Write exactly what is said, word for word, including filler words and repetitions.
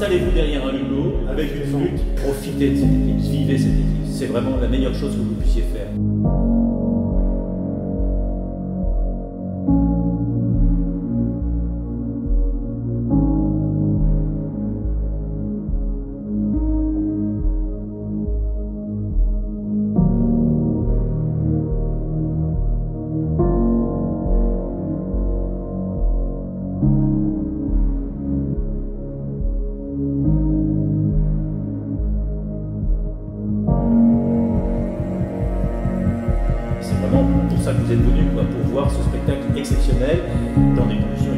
installez-vous derrière un hublot avec une flûte, profitez de cette éclipse, vivez cette éclipse. C'est vraiment la meilleure chose que vous puissiez faire. C'est vraiment pour ça que vous êtes venus, quoi, pour voir ce spectacle exceptionnel dans des conditions